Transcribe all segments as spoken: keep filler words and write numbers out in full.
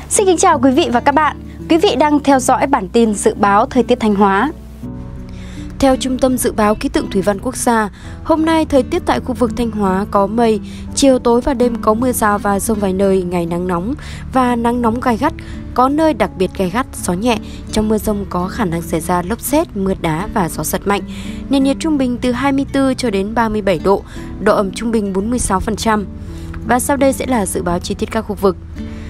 Xin kính chào quý vị và các bạn. Quý vị đang theo dõi bản tin dự báo thời tiết Thanh Hóa. Theo Trung tâm Dự báo Khí tượng Thủy văn Quốc gia, hôm nay thời tiết tại khu vực Thanh Hóa có mây, chiều tối và đêm có mưa rào và dông vài nơi, ngày nắng nóng và nắng nóng gay gắt, có nơi đặc biệt gay gắt, gió nhẹ. Trong mưa dông có khả năng xảy ra lốc sét, mưa đá và gió giật mạnh. Nền nhiệt trung bình từ hai mươi tư cho đến ba mươi bảy độ, độ ẩm trung bình bốn mươi sáu phần trăm. Và sau đây sẽ là dự báo chi tiết các khu vực.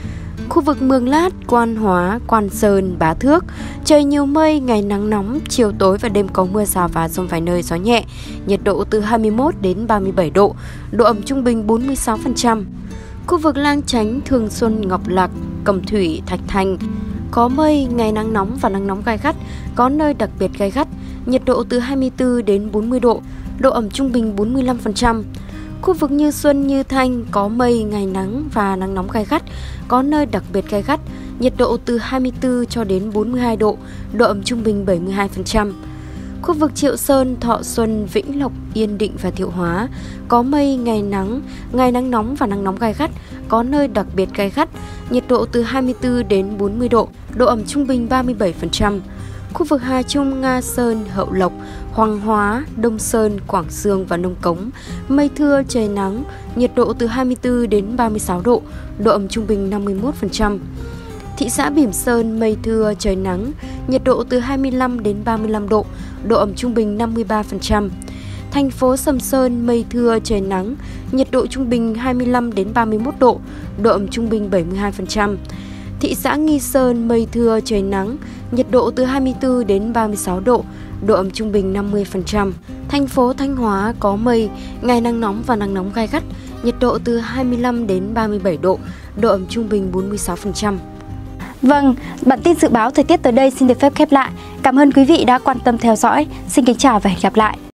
Khu vực Mường Lát, Quan Hóa, Quan Sơn, Bá Thước, trời nhiều mây, ngày nắng nóng, chiều tối và đêm có mưa rào và dông vài nơi, gió nhẹ, nhiệt độ từ hai mươi mốt đến ba mươi bảy độ, độ ẩm trung bình bốn mươi sáu phần trăm. Khu vực Lang Chánh, Thường Xuân, Ngọc Lặc, Cẩm Thủy, Thạch Thành, có mây, ngày nắng nóng và nắng nóng gai gắt, có nơi đặc biệt gai gắt, nhiệt độ từ hai mươi tư đến bốn mươi độ, độ ẩm trung bình bốn mươi lăm phần trăm. Khu vực Như Xuân, Như Thanh có mây, ngày nắng và nắng nóng gai gắt, có nơi đặc biệt gai gắt, nhiệt độ từ hai mươi tư cho đến bốn mươi hai độ, độ ẩm trung bình bảy mươi hai phần trăm. Khu vực Triệu Sơn, Thọ Xuân, Vĩnh Lộc, Yên Định và Thiệu Hóa có mây, ngày nắng, ngày nắng nóng và nắng nóng gai gắt, có nơi đặc biệt gai gắt, nhiệt độ từ hai mươi tư đến bốn mươi độ, độ ẩm trung bình ba mươi bảy phần trăm. Khu vực Hà Trung, Nga Sơn, Hậu Lộc, Hoàng Hóa, Đông Sơn, Quảng Xương và Nông Cống, mây thưa, trời nắng, nhiệt độ từ hai mươi tư đến ba mươi sáu độ, độ ẩm trung bình năm mươi mốt phần trăm. Thị xã Bỉm Sơn, mây thưa, trời nắng, nhiệt độ từ hai mươi lăm đến ba mươi lăm độ, độ ẩm trung bình năm mươi ba phần trăm. Thành phố Sầm Sơn, mây thưa, trời nắng, nhiệt độ trung bình hai mươi lăm đến ba mươi mốt độ, độ ẩm trung bình bảy mươi hai phần trăm. Thị xã Nghi Sơn, mây thưa, trời nắng, nhiệt độ từ hai mươi tư đến ba mươi sáu độ, độ ẩm trung bình năm mươi phần trăm. Thành phố Thanh Hóa có mây, ngày nắng nóng và nắng nóng gai gắt, nhiệt độ từ hai mươi lăm đến ba mươi bảy độ, độ ẩm trung bình bốn mươi sáu phần trăm. Vâng, bản tin dự báo thời tiết tới đây xin được phép khép lại. Cảm ơn quý vị đã quan tâm theo dõi. Xin kính chào và hẹn gặp lại.